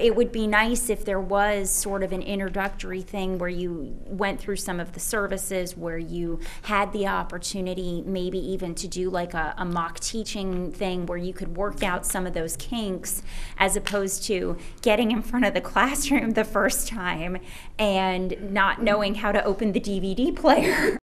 it would be nice if there was sort of an introductory thing where you went through some of the services, where you had the opportunity maybe even to do like a mock teaching thing where you could work out some of those kinks, as opposed to getting in front of the classroom the first time and not knowing how to open the DVD player.